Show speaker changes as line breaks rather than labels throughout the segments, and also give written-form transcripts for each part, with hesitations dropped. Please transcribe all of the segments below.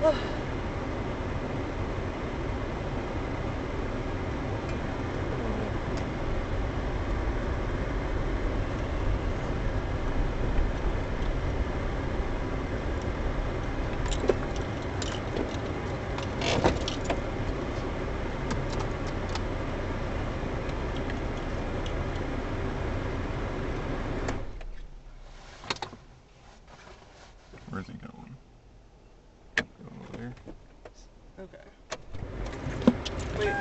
Where's he going? Going over there.
Okay. Wait.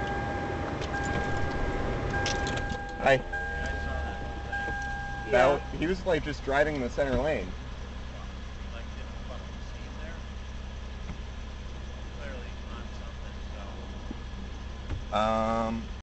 Hi.
I saw that whole thing.
Yeah.
He was like just driving in the center lane.
Like in front of the scene there. Clearly on something, so.